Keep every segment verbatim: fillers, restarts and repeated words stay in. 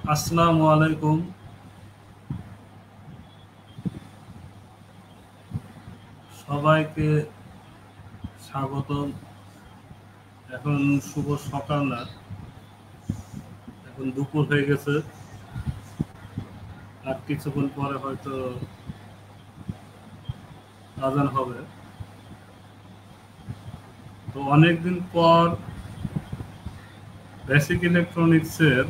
আসসালামু আলাইকুম। সবাইকে স্বাগতম। এখন শুভ সকাল না, এখন দুপুর হয়ে গেছে। আর কিছুক্ষণ পরে হয়তো আজান হবে। তো অনেকদিন পর বেসিক ইলেকট্রনিক্সের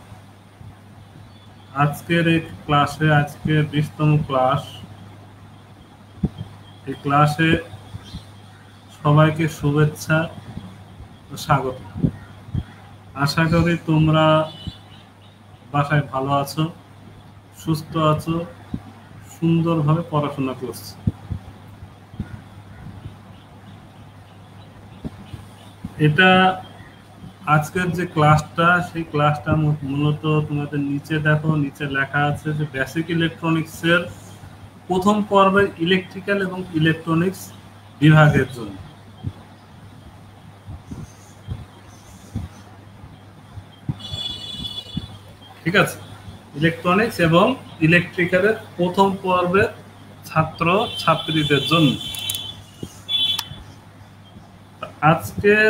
আজকের এই ক্লাসে, আজকের বিশতম ক্লাস, এই ক্লাসে সবাইকে শুভেচ্ছা ও স্বাগত। আশা করি তোমরা বাসায় ভালো আছো, সুস্থ আছো, সুন্দরভাবে পড়াশোনা করছো। এটা আজকের যে ক্লাসটা, সেই ক্লাসটা মূলত তোমাদের নিচে দেখো, নিচে লেখা আছে যে বেসিক ইলেকট্রনিক্সের প্রথম পর্বের ইলেকট্রিক্যাল এবং ইলেকট্রনিক্স বিভাগের জন্য। ঠিক আছে, ইলেকট্রনিক্স এবং ইলেকট্রিক্যালের প্রথম পর্বের ছাত্র ছাত্রীদের জন্য। আজকের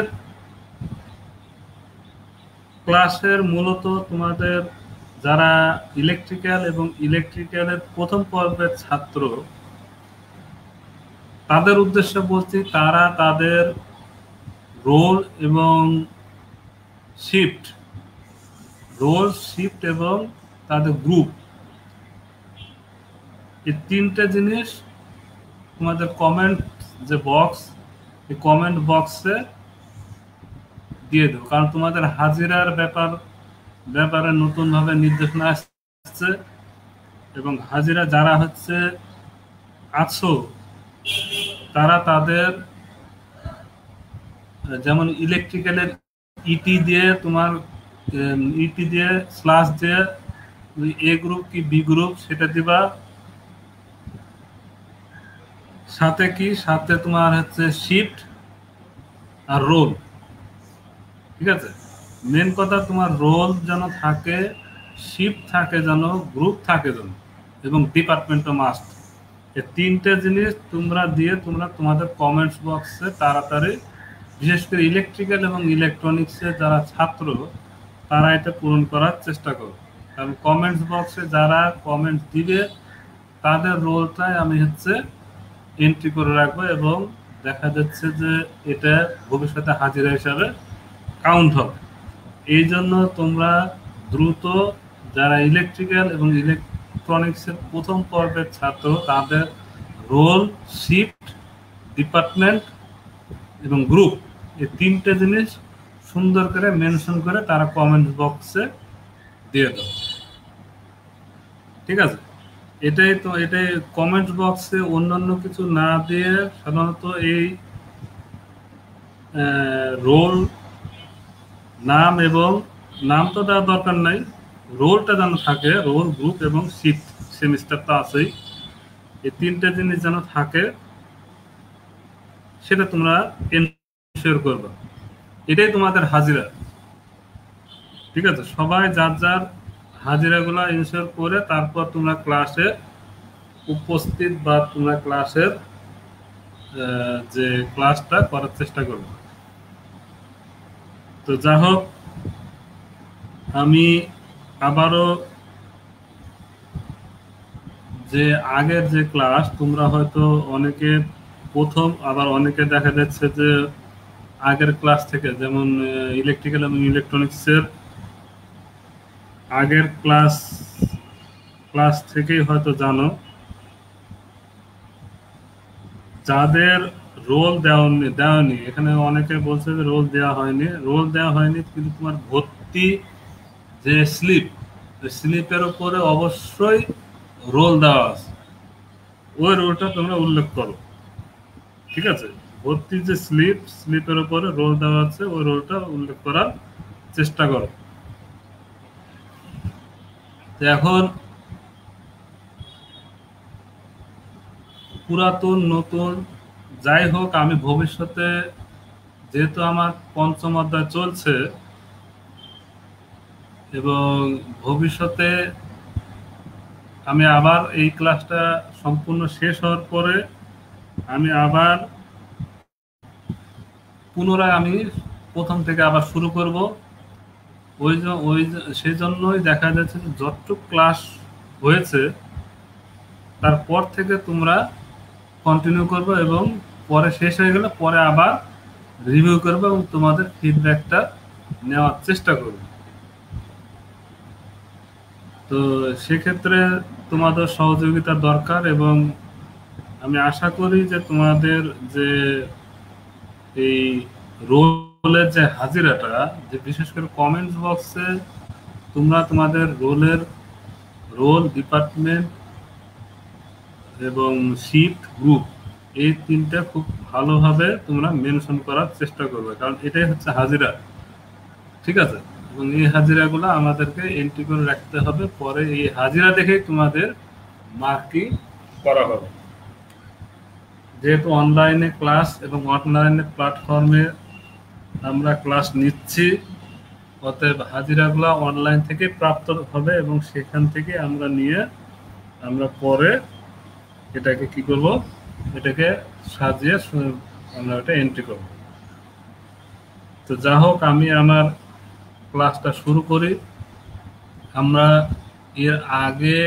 ক্লাসের মূলত তোমাদের যারা ইলেকট্রিক্যাল এবং ইলেকট্রিক্যালের প্রথম পর্বের ছাত্র, তাদের উদ্দেশ্যে বলছি, তারা তাদের রোল এবং শিফট রোল শিফট এবং তাদের গ্রুপ, এই তিনটে জিনিস তোমাদের কমেন্ট যে বক্স, এই কমেন্ট বক্সে দিয়ে দেবো। কারণ তোমাদের হাজিরার ব্যাপার ব্যাপারে নতুনভাবে নির্দেশনা আসছে, এবং হাজিরা যারা হচ্ছে আছো, তারা তাদের যেমন ইলেকট্রিক্যালের ইটি দিয়ে, তোমার ইটি দিয়ে স্ল্যাশ দিয়ে এ গ্রুপ কি বি গ্রুপ সেটা দিবা। সাথে কি, সাথে তোমার হচ্ছে শিফট আর রোল। ঠিক আছে, মেন কথা তোমার রোল যেন থাকে, শিফট থাকে যেন, গ্রুপ থাকে যেন, এবং ডিপার্টমেন্টও মাস্ট। এই তিনটে জিনিস তোমরা দিয়ে তোমরা তোমাদের কমেন্টস বক্সে তাড়াতাড়ি, বিশেষ করে ইলেকট্রিক্যাল এবং ইলেকট্রনিক্সের যারা ছাত্র, তারা এটা পূরণ করার চেষ্টা করো। কারণ কমেন্টস বক্সে যারা কমেন্ট দিবে, তাদের রোলটাই আমি হচ্ছে এন্ট্রি করে রাখবো, এবং দেখা যাচ্ছে যে এটা ভবিষ্যতে হাজিরা হিসাবে কাউন্ট হবে। এই জন্য তোমরা দ্রুত, যারা ইলেকট্রিক্যাল এবং ইলেকট্রনিক্সের প্রথম পর্বের ছাত্র, তাদের রোল, শিফট, ডিপার্টমেন্ট এবং গ্রুপ, এই তিনটে জিনিস সুন্দর করে মেনশন করে তারা কমেন্ট বক্সে দিয়ে দাও। ঠিক আছে, এটাই তো, এটাই কমেন্ট বক্সে অন্যান্য কিছু না দিয়ে সাধারণত এই রোল, নাম এবং নাম তো দেওয়ার দরকার নাই, রোলটা যেন থাকে, রোল, গ্রুপ এবং শিফট, সেমিস্টার তো আছেই, এই তিনটে জিনিস যেন থাকে, সেটা তোমরা এনশিওর করবে। এটাই তোমাদের হাজিরা। ঠিক আছে, সবাই যার যার হাজিরাগুলো এনশিওর করে তারপর তোমরা ক্লাসে উপস্থিত, বা তোমরা ক্লাসের যে ক্লাসটা করার চেষ্টা করবে। তো যা হোক, আমি আবারও যে আগের যে ক্লাস, তোমরা হয়তো অনেকে প্রথম, আবার অনেকে দেখা যাচ্ছে যে আগের ক্লাস থেকে, যেমন ইলেকট্রিক্যাল এবং ইলেকট্রনিক্সের আগের ক্লাস ক্লাস থেকেই হয়তো জানো, যাদের রোল দেওয়ানি দেওয়ানি এখানে অনেকে বলছে যে রোল দেওয়া হয়নি। রোল দেওয়া হয়নি, কিন্তু তোমার ভর্তি যে স্লিপ, স্লিপের উপরে অবশ্যই রোল দেওয়া আছে, ওই রোলটা তোমরা উল্লেখ করো। ঠিক আছে, ভর্তি যে স্লিপ, স্লিপের উপরে রোল দেওয়া আছে, ওই রোলটা উল্লেখ করার চেষ্টা করো। এখন পুরাতন নতুন যাই হোক, আমি ভবিষ্যতে, যেহেতু আমার পঞ্চম অধ্যায় চলছে, এবং ভবিষ্যতে আমি আবার এই ক্লাসটা সম্পূর্ণ শেষ হওয়ার পরে আমি আবার পুনরায় আমি প্রথম থেকে আবার শুরু করব। ওই ওই সেই জন্যই দেখা যাচ্ছে যে যতটুকু ক্লাস হয়েছে তারপর থেকে তোমরা কন্টিনিউ করবে এবং পরে শেষ হয়ে গেলে পরে আবার রিভিউ করবে এবং তোমাদের ফিডব্যাকটা নেওয়ার চেষ্টা করবে। তো সেক্ষেত্রে তোমাদের সহযোগিতা দরকার এবং আমি আশা করি যে তোমাদের যে এই রোলের যে হাজিরাটা, যে বিশেষ করে কমেন্টস বক্সে তোমরা তোমাদের রোলের রোল, ডিপার্টমেন্ট এবং শিফট, গ্রুপ এই তিনটা খুব ভালোভাবে তোমরা মেনশন করার চেষ্টা করবে, কারণ এটাই হচ্ছে হাজিরা। ঠিক আছে? এবং এই হাজিরাগুলো আমাদেরকে এন্ট্রি করে রাখতে হবে, পরে এই হাজিরা দেখেই তোমাদের মার্কিং করা হবে। যেহেতু অনলাইনে ক্লাস এবং অনলাইনে প্ল্যাটফর্মে আমরা ক্লাস নিচ্ছি, অতএব হাজিরাগুলো অনলাইন থেকে প্রাপ্ত হবে এবং সেখান থেকে আমরা নিয়ে আমরা পরে এটাকে কি করব, এটাকে সাজিয়ে আমরা এটা এন্ট্রি করব। তো যা হোক, আমি আমার ক্লাসটা শুরু করি। আমরা এর আগে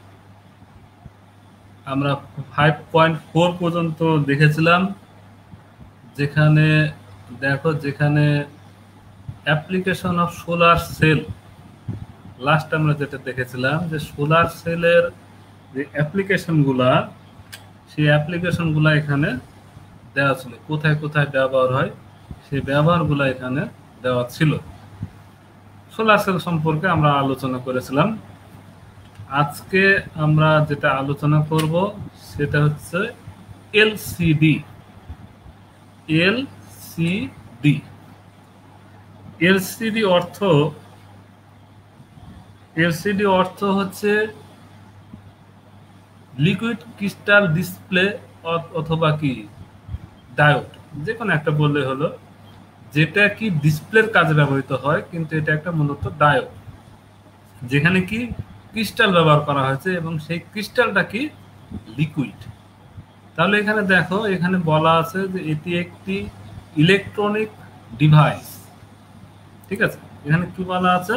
আমরা ফাইভ পয়েন্ট ফোর পর্যন্ত দেখেছিলাম, যেখানে দেখো যেখানে application of solar cell, last আমরা যেটা দেখেছিলাম যে সোলার সেলের যে অ্যাপ্লিকেশনগুলা, সেই অ্যাপ্লিকেশনগুলা এখানে দেওয়া ছিল, কোথায় কোথায় ব্যবহার হয় সেই ব্যবহারগুলো এখানে দেওয়া ছিল। সোলার সেল সম্পর্কে আমরা আলোচনা করেছিলাম। আজকে আমরা যেটা আলোচনা করব সেটা হচ্ছে এলসিডি। এলসিডি এলসিডি অর্থ এলসিডি অর্থ হচ্ছে লিকুইড ক্রিস্টাল ডিসপ্লে অথবা কি ডায়োড, যে কোনো একটা বললে হলো, যেটা কি ডিসপ্লের কাজে ব্যবহৃত হয়, কিন্তু এটা একটা মূলত ডায়োড, যেখানে কি ক্রিস্টাল ব্যবহার করা হয়েছে এবং সেই ক্রিস্টালটা কি লিকুইড। তাহলে এখানে দেখো, এখানে বলা আছে যে এটি একটি ইলেকট্রনিক ডিভাইস। ঠিক আছে? এখানে কি বলা আছে,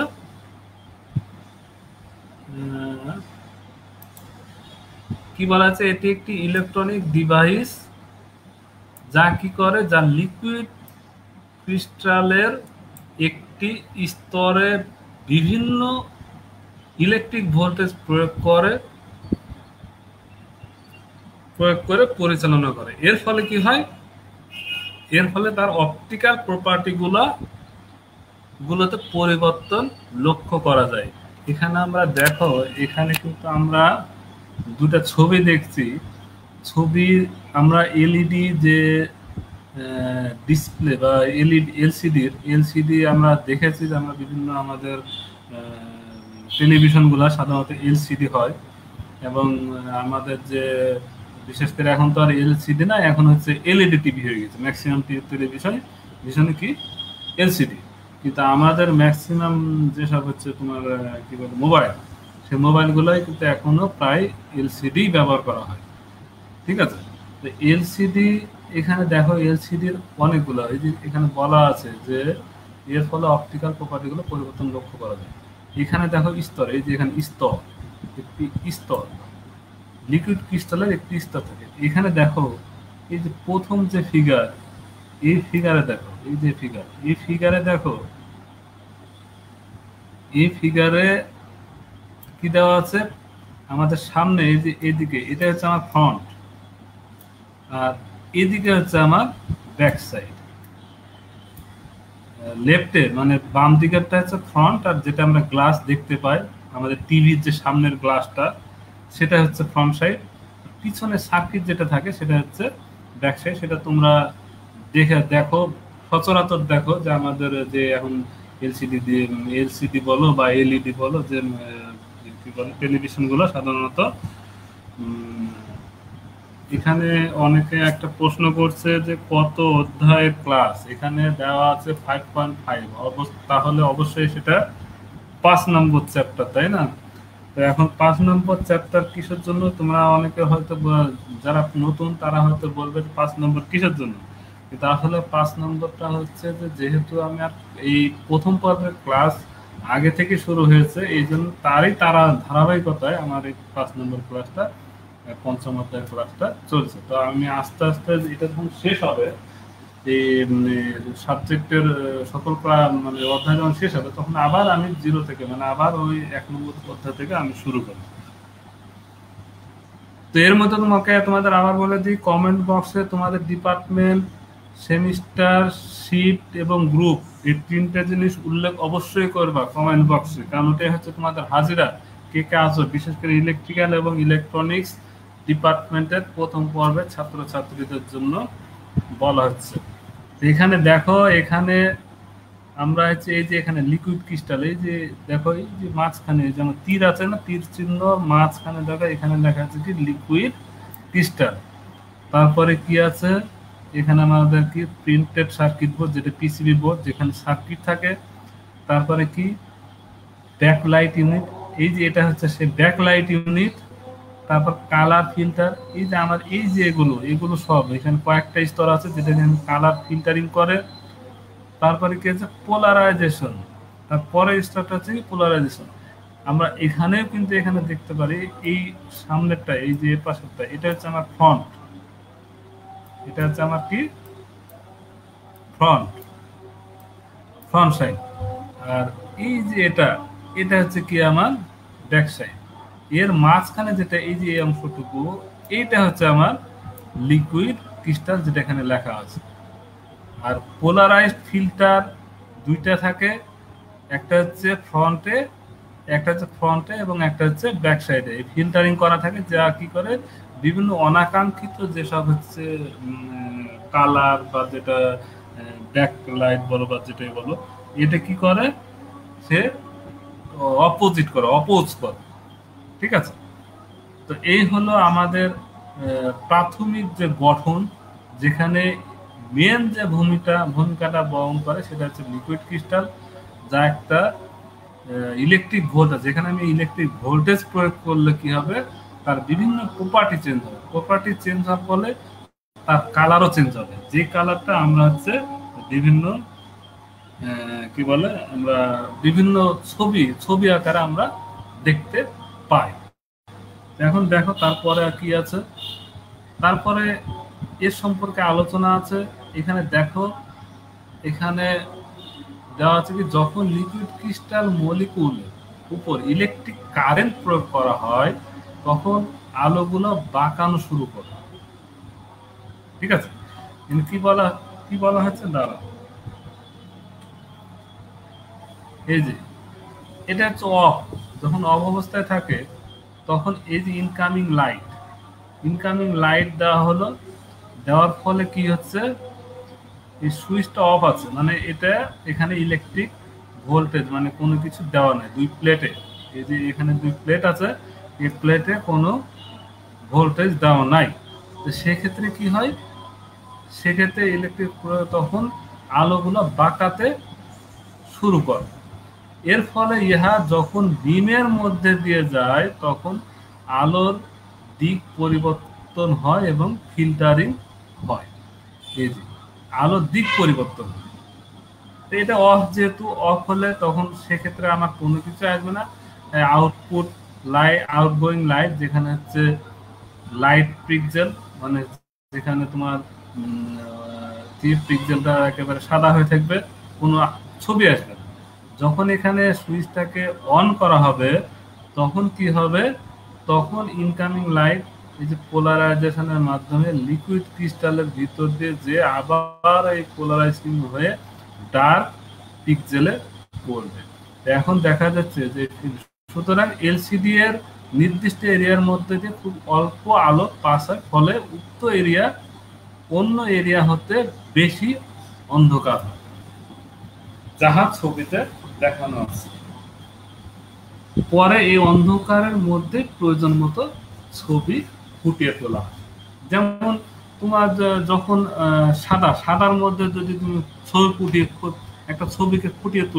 কি বলা আছে, এটি একটি ইলেকট্রনিক ডিভাইস যা কি করে, যা লিকুইড ক্রিস্টালের একটি স্তরে বিভিন্ন ইলেকট্রিক ভোল্টেজ প্রয়োগ করে প্রয়োগ করে পরিচালনা করে। এর ফলে কি হয়, এর ফলে তার অপটিক্যাল প্রপার্টি গুলা গুলোতে পরিবর্তন লক্ষ্য করা যায়। এখানে আমরা দেখো, এখানে কিন্তু আমরা দুটা ছবি দেখছি। ছবি আমরা এলইডি যে ডিসপ্লে বা এলইডি এলসিডির এলসিডি আমরা দেখেছি যে আমরা বিভিন্ন আমাদের টেলিভিশনগুলো সাধারণত এলসিডি হয়, এবং আমাদের যে বিশেষ করে এখন তো আর এলসিডি না, এখন হচ্ছে এলইডি টিভি হয়ে গেছে। ম্যাক্সিমাম টেলিভিশন ভিশনে কি এলসিডি, কিন্তু আমাদের ম্যাক্সিমাম যেসব হচ্ছে তোমার কি বলে মোবাইল, সেই মোবাইলগুলোই কিন্তু এখনো প্রায় এলসিডি ব্যবহার করা হয়। ঠিক আছে? তো এলসিডি এখানে দেখো, এলসিডির অনেকগুলো, এই যে এখানে বলা আছে যে এর ফলে অপটিক্যাল প্রপার্টিগুলো পরিবর্তন লক্ষ্য করা যায়। এখানে দেখো স্তর, এই যে এখানে স্তর, একটি স্তর, লিকুইড ক্রিস্টালের একটি স্তর থাকে। এখানে দেখো, এই যে প্রথম যে ফিগার, এই ফিগারে দেখো, এই যে ফিগার, এই ফিগারে দেখো, এই ফিগারে কি দেওয়া আছে, আমাদের সামনে এই যে এদিকে, এটা হচ্ছে আমার ফ্রন্ট, আর এদিকে হচ্ছে আমার ব্যাক সাইড। লেফটে মানে বাম দিকেরটা হচ্ছে ফ্রন্ট, আর যেটা আমরা গ্লাস দেখতে পাই আমাদের টিভির যে সামনের গ্লাসটা, সেটা হচ্ছে ফ্রন্ট সাইড। পিছনে সার্কিট যেটা থাকে সেটা হচ্ছে ব্যাক সাইড। সেটা তোমরা দেখে দেখো, সচরাচর দেখো যে আমাদের যে এখন এলসিডি দিয়ে এলসিডি বলো বা এলইডি বলো, যে কি বলে টেলিভিশনগুলো সাধারণত। এখানে অনেকে একটা প্রশ্ন করছে যে কত অধ্যায়ের ক্লাস, এখানে দেওয়া আছে ফাইভ পয়েন্ট ফাইভ, তাহলে অবশ্যই সেটা পাঁচ নম্বর চ্যাপ্টার, তাই না? তো এখন পাঁচ নম্বর চ্যাপ্টার কিসের জন্য, তোমরা অনেকে হয়তো যারা নতুন তারা হয়তো বলবে পাঁচ নম্বর কিসের জন্য, কিন্তু আসলে পাঁচ নম্বরটা হচ্ছে যে যেহেতু আমি আর এই প্রথম পর্বের ক্লাস আগে থেকে শুরু হয়েছে, এই জন্য তারই তারা ধারাবাহিকতায় আমার এই পাঁচ নম্বর ক্লাসটা, পঞ্চম অধ্যায়ের ক্লাসটা চলছে। তো আমি আস্তে আস্তে এটা যখন শেষ হবে, এই সাবজেক্টের সকল মানে অধ্যায় যখন শেষ হবে, তখন আবার আমি জিরো থেকে মানে আবার ওই এক নম্বর অধ্যায় থেকে আমি শুরু করি। তো এর মধ্যে তোমাকে তোমাদের আবার বলে দিই, কমেন্ট বক্সে তোমাদের ডিপার্টমেন্ট, সেমিস্টার, শিফট এবং গ্রুপ এই তিনটা জিনিস উল্লেখ অবশ্যই করবা কমেন্ট বক্সে, কারণ ওটাই হচ্ছে তোমাদের হাজিরা, কে কে আছো, বিশেষ করে ইলেকট্রিক্যাল এবং ইলেকট্রনিক্স ডিপার্টমেন্টের প্রথম পর্বের ছাত্রছাত্রীদের জন্য বলা হচ্ছে। এখানে দেখো, এখানে আমরা হচ্ছে এই যে এখানে লিকুইড ক্রিস্টাল, এই যে দেখো এই যে মাঝখানে যেমন তীর আছে না, তীর চিহ্ন মাঝখানে দেখো, এখানে লেখা আছে কি লিকুইড ক্রিস্টাল। তারপরে কি আছে এখানে আমাদের কি প্রিন্টেড সার্কিট বোর্ড, যেটা পিসিবি বোর্ড যেখানে সার্কিট থাকে। তারপরে কি ব্যাকলাইট ইউনিট, এই যে এটা হচ্ছে সেই ব্যাকলাইট ইউনিট। তারপর কালার ফিল্টার, এই যে আমার এই যে এগুলো এগুলো সব এখানে কয়েকটা স্তর আছে যেটা কালার ফিল্টারিং করে। তারপরে কি হচ্ছে পোলারাইজেশন, তারপরে স্তরটা হচ্ছে পোলারাইজেশন। আমরা এখানেও কিন্তু এখানে দেখতে পারি এই সামনেরটা, এই যে এর পাশেরটা, এটা হচ্ছে আমার ফ্রন্ট, এটা হচ্ছে আমার কি ফ্রন্ট ফ্রন্ট সাইড। আর এই যে এটা এটা হচ্ছে কি আমার ব্যাক সাইড। এর মাঝখানে যেটা এই যে এই অংশটুকু, এইটা হচ্ছে আমার লিকুইড ক্রিস্টাল, যেটা এখানে লেখা আছে। আর পোলারাইজড ফিল্টার দুইটা থাকে, একটা হচ্ছে ফ্রন্টে, একটা হচ্ছে ফ্রন্টে এবং একটা হচ্ছে ব্যাক সাইডে। এই ফিল্টারিং করা থাকে, যা কি করে বিভিন্ন অনাকাঙ্ক্ষিত যেসব হচ্ছে কালার বা যেটা ব্যাক লাইট বলো বা যেটাই বলো, এটা কি করে সে অপোজিট করে, অপোজ করে। ঠিক আছে, তো এই হলো আমাদের প্রাথমিক যে গঠন, যেখানে মেন যে ভূমিকা ভূমিকাটা বহন করে সেটা হচ্ছে লিকুইড ক্রিস্টাল, যা একটা ইলেকট্রিক ভোল্টেজ, যেখানে আমি ইলেকট্রিক ভোল্টেজ প্রয়োগ করলে কি হবে, তার বিভিন্ন প্রপার্টি চেঞ্জ হবে। প্রপার্টি চেঞ্জ হওয়ার ফলে তার কালারও চেঞ্জ হবে, যে কালারটা আমরা হচ্ছে বিভিন্ন কি বলে আমরা বিভিন্ন ছবি ছবি আকারে আমরা দেখতে পাই। এখন দেখো তারপরে কি আছে, তারপরে এর সম্পর্কে আলোচনা আছে। এখানে দেখো, এখানে দেওয়া আছে কি যখন লিকুইড ক্রিস্টাল মলিকুলের উপর ইলেকট্রিক কারেন্ট প্রয়োগ করা হয়, তখন আলোগুলো বাঁকানো শুরু করে। ঠিক আছে, কি বলা কি বলা হচ্ছে দাঁড়া, এই যে এটা হচ্ছে অফ, যখন অফ অবস্থায় থাকে তখন এই যে ইনকামিং লাইট ইনকামিং লাইট দেওয়া হলো, দেওয়ার ফলে কি হচ্ছে, এই সুইচটা অফ আছে, মানে এটা এখানে ইলেকট্রিক ভোল্টেজ মানে কোনো কিছু দেওয়া নেই, দুই প্লেটে, এই যে এখানে দুই প্লেট আছে, এই প্লেটে কোনো ভোল্টেজ দেওয়া নাই। তো সেক্ষেত্রে কি হয়, সেক্ষেত্রে ইলেকট্রিক তখন আলোগুলো বাঁকাতে শুরু করে। এর ফলে ইহা যখন বিমের মধ্যে দিয়ে যায় তখন আলোর দিক পরিবর্তন হয় এবং ফিল্টারিং হয়। এই যে আলোর দিক পরিবর্তন হয়, এটা অফ, যেহেতু অফ হলে তখন সেক্ষেত্রে আমার কোনো কিছু আসবে না। আউটপুট লাইট, আউটগোয়িং লাইট, যেখানে হচ্ছে লাইট পিক্সেল, মানে যেখানে তোমার পিক্সেলটা একেবারে সাদা হয়ে থাকবে, কোনো ছবি আসবে না। যখন এখানে সুইচটাকে অন করা হবে তখন কি হবে, তখন ইনকামিং লাইট এই যে পোলারাইজেশনের মাধ্যমে লিকুইড ক্রিস্টালের ভিতর দিয়ে যে আবার এই পোলারাইজিং হয়ে ডার্ক পিক্সেলে পড়বে। এখন দেখা যাচ্ছে যে সুতরাং এলসিডি এর নির্দিষ্ট এরিয়ার মধ্যে দিয়ে খুব অল্প আলো পাস হয়, ফলে উক্ত এরিয়া অন্য এরিয়া হতে বেশি অন্ধকার হয়, যাহা ছবিতে দেখানো আছে। পরে এই অন্ধকারের মধ্যে প্রয়োজন মতো ছবি ফুটিয়ে তোলা হয়। যেমন তোমার যখন সাদা সাদার মধ্যে যদি তুমি ছবি ফুটিয়ে একটা ছবিকে ফুটিয়ে তুলো,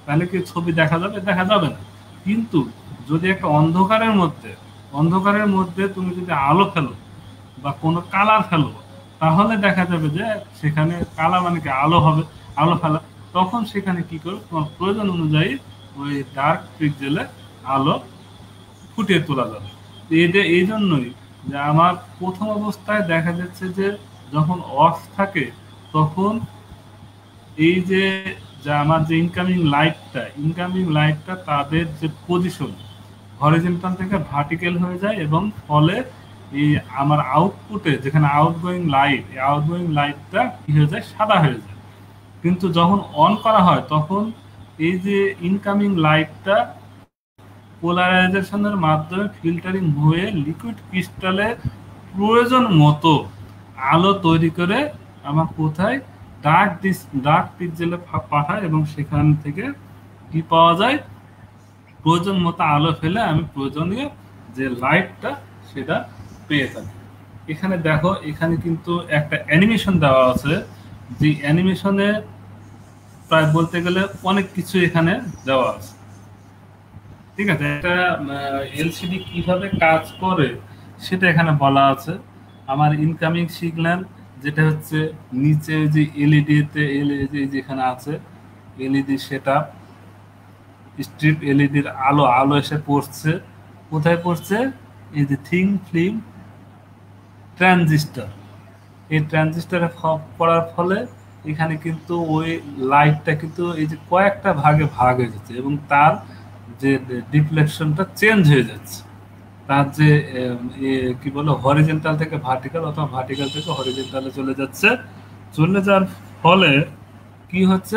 তাহলে কি ছবি দেখা যাবে? দেখা যাবে না। কিন্তু যদি একটা অন্ধকারের মধ্যে অন্ধকারের মধ্যে তুমি যদি আলো ফেলো বা কোনো কালার ফেলো, তাহলে দেখা যাবে যে সেখানে কালার মানে কি আলো হবে, আলো ফেলা, তখন সেখানে কি করবে, তোমার প্রয়োজন অনুযায়ী ওই ডার্ক পিক্সেলে আলো ফুটিয়ে তোলা যাবে। এই যে এই জন্যই যে আমার প্রথম অবস্থায় দেখা যাচ্ছে যে যখন অফ থাকে তখন এই যে যা আমার যে ইনকামিং লাইটটা ইনকামিং লাইটটা তাদের যে পজিশন হরিজন্টাল থেকে ভার্টিক্যাল হয়ে যায়, এবং ফলে এই আমার আউটপুটে যেখানে আউটগোয়িং লাইট, এই আউটগোয়িং লাইটটা কি হয়ে যায়, সাদা হয়ে যায়। কিন্তু যখন অন করা হয় তখন এই যে ইনকামিং লাইটটা পোলারাইজেশনের মাধ্যমে ফিল্টারিং হয়ে লিকুইড ক্রিস্টালে প্রয়োজন মতো আলো তৈরি করে আমার কোথায় ডার্ক ডিস ডার্ক পিক্সেলে পাঠায়, এবং সেখান থেকে কি পাওয়া যায়, প্রয়োজন মতো আলো ফেলে আমি প্রয়োজনীয় যে লাইটটা সেটা পেয়ে থাকি। এখানে দেখো, এখানে কিন্তু একটা অ্যানিমেশন দেওয়া আছে, যে অ্যানিমেশনে প্রায় বলতে গেলে অনেক কিছু এখানে দেওয়া আছে। ঠিক আছে, একটা এলসিডি কিভাবে কাজ করে সেটা এখানে বলা আছে। আমার ইনকামিং সিগন্যাল যেটা হচ্ছে নিচে যে এলইডিতে এলইডি যেখানে আছে এলইডি সেটআপ স্ট্রিপ এলইডির আলো আলো এসে পড়ছে, কোথায় পড়ছে, এই যে থিন ফিল্ম ট্রানজিস্টর, এই ট্রানজিস্টরে পড়ার ফলে এখানে কিন্তু ওই লাইটটা কিন্তু এই যে কয়েকটা ভাগে ভাগ হয়ে যাচ্ছে, এবং তার যে ডিফ্লেকশনটা চেঞ্জ হয়ে যাচ্ছে, তার যে কি বলে হরিজন্টাল থেকে ভার্টিক্যাল অথবা ভার্টিক্যাল থেকে হরিজন্টালে চলে যাচ্ছে। চলে যাওয়ার ফলে কি হচ্ছে,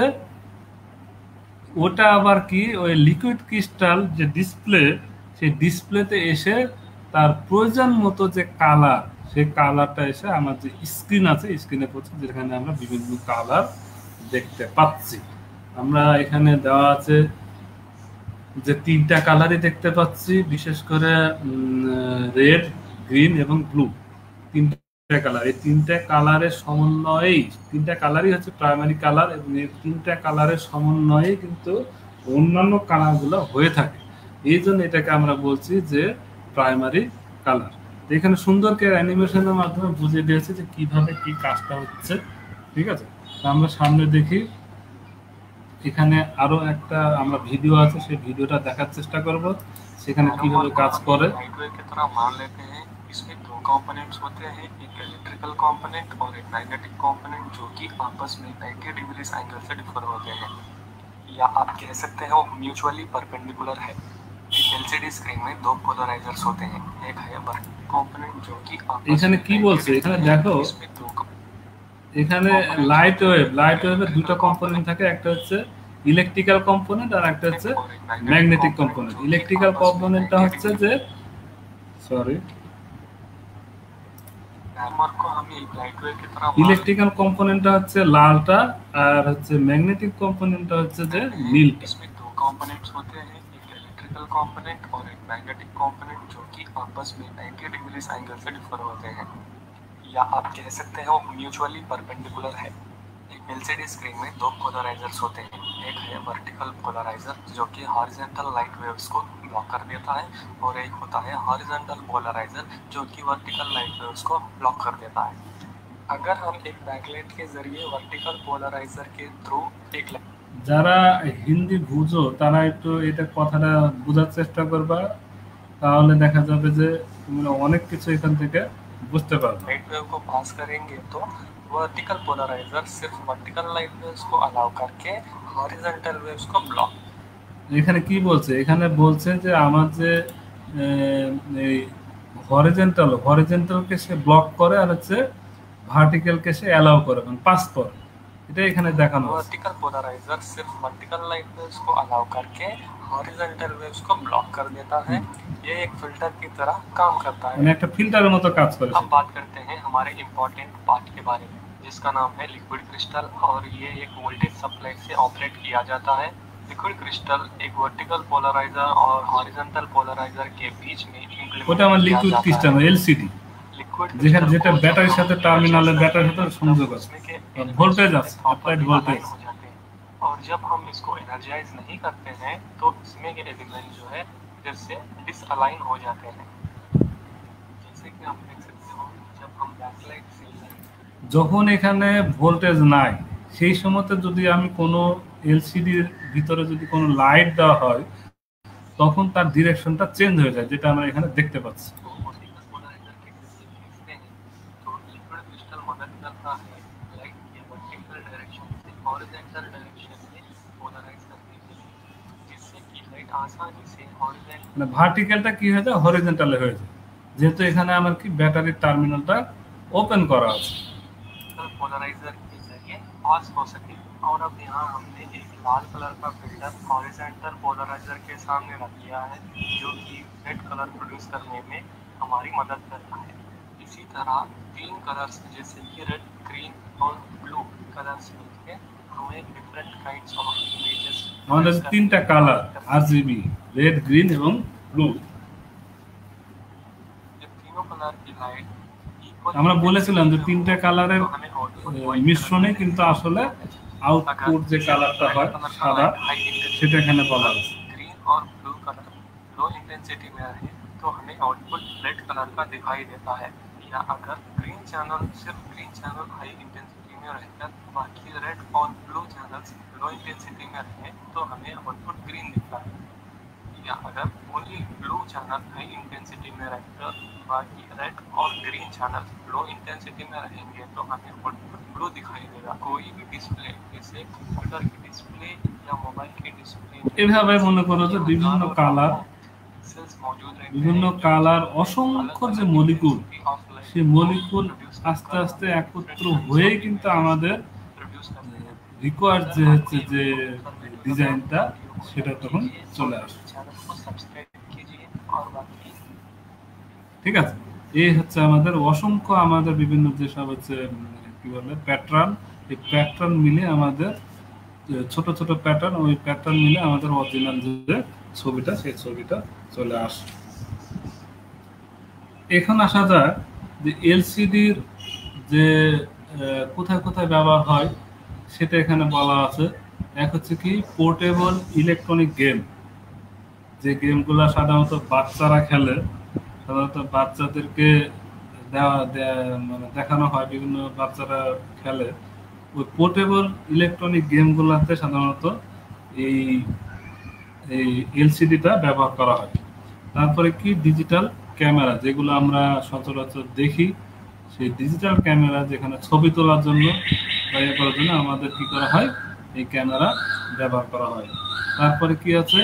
ওটা আবার কি ওই লিকুইড ক্রিস্টাল যে ডিসপ্লে, সেই ডিসপ্লেতে এসে তার প্রয়োজন মতো যে কালার, সেই কালারটা এসে আমার যে স্ক্রিন আছে স্ক্রিনে পড়ছে, যেখানে আমরা বিভিন্ন কালার দেখতে পাচ্ছি। আমরা এখানে দেওয়া আছে যে তিনটা কালারই দেখতে পাচ্ছি, বিশেষ করে রেড, গ্রিন এবং ব্লু, তিনটা কালার। এই তিনটা কালারের সমন্বয়েই, তিনটা কালারই হচ্ছে প্রাইমারি কালার, এবং এই তিনটা কালারের সমন্বয়ে কিন্তু অন্যান্য কালারগুলো হয়ে থাকে। এই জন্য এটাকে আমরা বলছি যে প্রাইমারি কালার। এখানে সুন্দর করে অ্যানিমেশনের মাধ্যমে বুঝিয়ে দিয়েছে যে কিভাবে কি কাজটা হচ্ছে। ঠিক আছে, আমরা সামনে দেখি, এখানে আরো একটা আমরা ভিডিও আছে, সেই ভিডিওটা দেখার চেষ্টা করব সেখানে কিভাবে কাজ করে। इसमें दो कंपोनेंट्स होते हैं, एक इलेक्ट्रिकल कंपोनेंट और एक मैग्नेटिक कंपोनेंट, जो कि आपस में नाइंटी डिग्री एंगल से डिफर होते हैं, या आप कह सकते हैं वो म्यूचुअली परपेंडिकुलर है। एक एलसीडी स्क्रीन में दो पोलराइजर्स होते हैं, एक है वर्टिकल कंपोनेंट जो कि এখানে কি বলছে, এখানে দেখো, এখানে লাইট ওয়েভ লাইট ওয়েভের দুটো কম্পোনেন্ট থাকে, একটা হচ্ছে ইলেকট্রিক্যাল কম্পোনেন্ট আর একটা হচ্ছে ম্যাগনেটিক কম্পোনেন্ট। ইলেকট্রিক্যাল কম্পোনেন্টটা হচ্ছে যে সরি ইলেকট্রিক্যাল কম্পোনেন্টটা হচ্ছে লালটা, আর হচ্ছে ম্যাগনেটিক কম্পোনেন্টটা হচ্ছে যে নীলটা। इसमें दो कंपोनेंट्स होते हैं, एक इलेक्ट्रिकल कंपोनेंट और एक मैग्नेटिक कंपोनेंट, जो कि आपस में नाइंटी डिग्री एंगल से डिफर होते हैं, या आप कह सकते हैं वो म्यूचुअली परपेंडिकुलर है। एक एलसीडी स्क्रीन में दो पोलराइजर्स होते हैं, एक है वर्टिकल पोलराइजर जो कि हॉरिजॉन्टल लाइट वेव्स को ब्लॉक कर देता है, और एक होता है हॉरिजॉन्टल पोलराइजर जो कि वर्टिकल लाइट वेव्स को ब्लॉक कर देता है। अगर हम एक बैकलाइट के जरिए वर्टिकल पोलराइजर के थ्रू एक, যারা হিন্দি বুঝো তারা একটু এটা কথাটা বোঝার চেষ্টা করবা, তাহলে দেখা যাবে যে তোমরা অনেক কিছু এখান থেকে বুঝতে পারবে। लाइट वेव को पास करेंगे तो वर्टिकल पोलराइजर सिर्फ वर्टिकल लाइट वेव्स को अलाउ करके हॉरिजॉन्टल वेव्स को ब्लॉक। এখানে কি বলছে, এখানে বলছে যে আমার যে এই হরিজন্টাল হরিজন্টালকে সে ব্লক করে, আর হচ্ছে ভার্টিক্যালকে সে অ্যালাউ করে এবং পাস করে, এটা এখানে দেখানো আছে। वर्टिकल पोलराइजर सिर्फ वर्टिकल लाइट वेव्स को अलाउ करके हॉरिजॉन्टल वेव्स को ब्लॉक कर देता है। ये एक फिल्टर की तरह काम करता है, মানে একটা ফিল্টারের মতো কাজ করে। हम बात करते हैं हमारे इम्पोर्टेंट पार्ट के बारे में, जिसका नाम है लिक्विड क्रिस्टल, और ये एक वोल्टेज सप्लाई से ऑपरेट किया जाता है। लिक्विड क्रिस्टल एक वर्टिकल पोलराइजर और हॉरिजॉन्टल पोलराइजर के बीच में ওটা আমার লিকুইড ক্রিস্টাল এলসিডি, যেখানে যেটা ব্যাটারির সাথে টার্মিনালে ব্যাটারির সাথে সংযোগ আছে, ভোল্টেজ আছে, অ্যাপ্লাইড ভোল্টেজ। और जब हम इसको एनर्जाइज नहीं करते हैं तो इसमें के एलिमेंट जो है फिर से डिसअलाइन हो जाते हैं। जैसे कि हम देख सकते हो जब हम बैकलाइट से যখন এখানে ভোল্টেজ নাই সেই সময়তে যদি আমি কোনো এলসিডির ভিতরে যদি কোনো লাইট দেওয়া হয় তখন তার ডিরেকশনটা চেঞ্জ হয়ে যায়, যেটা আমরা এখানে দেখতে পাচ্ছি। মানে ভার্টিক্যালটা কি হয়ে যায়, হরিজন্টালে হয়ে যায়, যেহেতু এখানে আমার কি ব্যাটারির টার্মিনালটা ওপেন করা আছে। पोलराइजर के जरिए पास हो सके। और अब यहाँ हमने एक लाल कलर का फिल्टर हॉरिजॉन्टल पोलराइजर के सामने रख दिया है जो कि रेड कलर प्रोड्यूस करने में हमारी मदद करता है। इसी तरह तीन कलर्स जैसे कि रेड, ग्रीन और ब्लू कलर्स मिलके हमें डिफरेंट काइंड्स ऑफ इमेजेस আমাদের তিনটা কালার আরজিবি, রেড, গ্রিন এবং ব্লু। ये तीनों कलर की लाइट আমরা বলেছিলাম যে তিনটা কালারের মিশ্রণে কিন্তু আসলে আউটপুট যে কালারটা হয় সাদা সেটা এখানে বলা আছে। ग्रीन और ब्लू कलर लो इंटेंसिटी में रहे तो हमें आउटपुट रेड कलर का दिखाई देता है, या अगर ग्रीन चैनल सिर्फ ग्रीन चैनल हाई इंटेंसिटी में रहकर बाकी रेड और ब्लू चैनल्स लो इंटेंसिटी में रहे तो हमें आउटपुट ग्रीन दिखता है, या अगर only blue channel high intensity में रहकर बाकी रेड और ग्रीन चैनल लो इंटेंसिटी में रहेंगे तो हमें आउटपुट ब्लू दिखाई देगा। कोई भी डिस्प्ले जैसे कंप्यूटर की डिस्प्ले या मोबाइल की डिस्प्ले এভাবে মনে করো যে বিভিন্ন কালার বিভিন্ন কালার অসংখ্য যে মলিকুল সেই মলিকুল আস্তে আস্তে একত্র হয়ে কিন্তু আমাদের রিকোয়ার্ড যে হচ্ছে যে ডিজাইনটা সেটা তখন চলে আসে। ঠিক আছে, এই হচ্ছে আমাদের অসংখ্য আমাদের বিভিন্ন যেসব হচ্ছে কি বলে প্যাটার্ন, এই প্যাটার্ন মিলে আমাদের ছোট ছোট প্যাটার্ন, ওই প্যাটার্ন মিলে আমাদের অরিজিনাল যে ছবিটা সেই ছবিটা চলে আসে। এখন আসা যায় যে এলসিডির যে কোথায় কোথায় ব্যবহার হয় সেটা এখানে বলা আছে। এক হচ্ছে কি পোর্টেবল ইলেকট্রনিক গেম, যে গেমগুলো সাধারণত বাচ্চারা খেলে, সাধারণত বাচ্চাদেরকে দেওয়া মানে দেখানো হয়, বিভিন্ন বাচ্চারা খেলে। ওই পোর্টেবল ইলেকট্রনিক গেমগুলোতে সাধারণত এই এই এলসিডিটা ব্যবহার করা হয়। তারপরে কি ডিজিটাল ক্যামেরা, যেগুলো আমরা সচরাচর দেখি, সেই ডিজিটাল ক্যামেরা যেখানে ছবি তোলার জন্য বা ইয়ে করার জন্য আমাদের কি করা হয়, এই ক্যামেরা ব্যবহার করা হয়। তারপরে কি আছে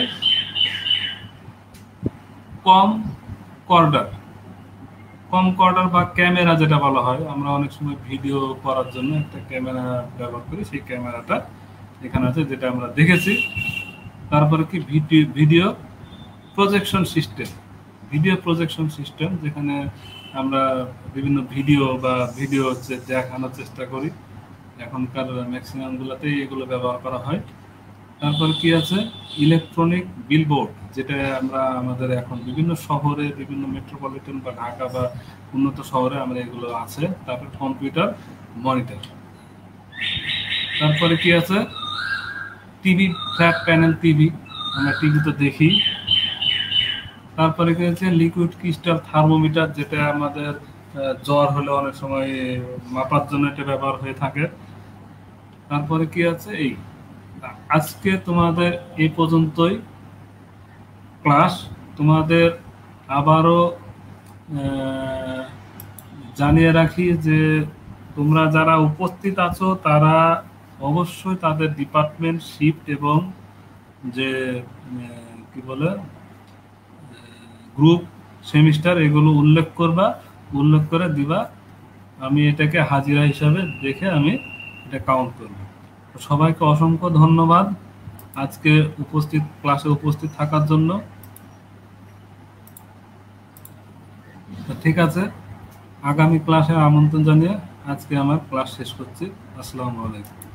কম কর্ডার, কম কর্ডার বা ক্যামেরা যেটা বলা হয়, আমরা অনেক সময় ভিডিও করার জন্য একটা ক্যামেরা ব্যবহার করি, সেই ক্যামেরাটা এখানে আছে যেটা আমরা দেখেছি। তারপরে কি video video projection system, video projection system যেখানে আমরা বিভিন্ন ভিডিও বা ভিডিও হচ্ছে দেখানোর চেষ্টা করি, এখনকার ম্যাক্সিমামগুলোতেই এগুলো ব্যবহার করা হয়। তারপরে কি আছে ইলেকট্রনিক বিলবোর্ড, যেটা আমরা আমাদের এখন বিভিন্ন শহরে, বিভিন্ন মেট্রোপলিটন বা ঢাকা বা উন্নত শহরে আমরা এগুলো আছে। তারপর কম্পিউটার মনিটর। তারপরে কি আছে টিভি, ফ্ল্যাট প্যানেল টিভি, আমরা টিভি তো দেখি। তারপরে কি আছে লিকুইড ক্রিস্টাল থার্মোমিটার, যেটা আমাদের জ্বর হলে অনেক সময় মাপার জন্য এটা ব্যবহার হয়ে থাকে। তারপরে কি আছে এই আজকে তোমাদের এই পর্যন্তই ক্লাস। তোমাদের আবারও জানিয়ে রাখি যে তোমরা যারা উপস্থিত আছো তারা অবশ্যই তাদের ডিপার্টমেন্ট, শিফট এবং যে কি বলে গ্রুপ, সেমিস্টার এগুলো উল্লেখ করবা, উল্লেখ করে দিবা। আমি এটাকে হাজিরা হিসাবে দেখে আমি এটা কাউন্ট করব। সবাইকে অসংখ্য ধন্যবাদ আজকে উপস্থিত ক্লাসে উপস্থিত থাকার জন্য। ঠিক আছে, আগামী ক্লাসে আমন্ত্রণ জানিয়ে আজকে আমার ক্লাস শেষ করছি। আসসালামু আলাইকুম।